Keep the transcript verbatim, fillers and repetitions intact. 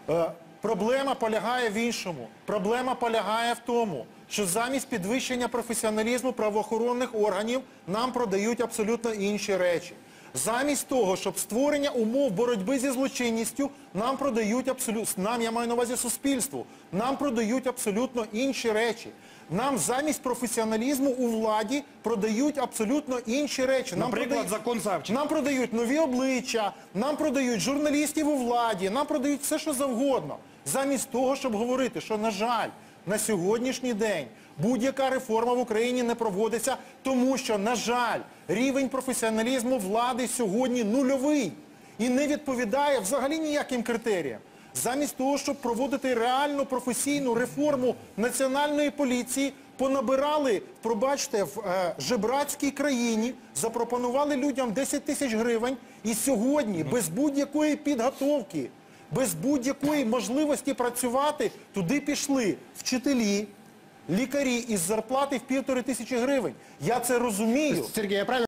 Е, Проблема полягає в іншому. Проблема полягає в тому, що замість підвищення професіоналізму правоохоронних органів нам продають абсолютно інші речі. Замість того, щоб створення умов боротьби зі злочинністю, нам продають абсолютно, нам, я маю на увазі суспільству, нам продають абсолютно інші речі. Нам замість професіоналізму у владі продають абсолютно інші речі. Нам Наприклад, продають, закон Савченко. Нам продають нові обличчя, нам продають журналістів у владі, нам продають все, що завгодно. Замість того, щоб говорити, що, на жаль, на сьогоднішній день будь-яка реформа в Україні не проводиться, тому що, на жаль, рівень професіоналізму влади сьогодні нульовий і не відповідає взагалі ніяким критеріям. Замість того, щоб проводити реальну професійну реформу національної поліції, понабирали, пробачте, в е, жебрацькій країні, запропонували людям десять тисяч гривень і сьогодні без будь-якої підготовки, без будь-якої можливості працювати, туди пішли вчителі, лікарі із зарплати в півтори тисячі гривень. Я це розумію. Сергій, я правильно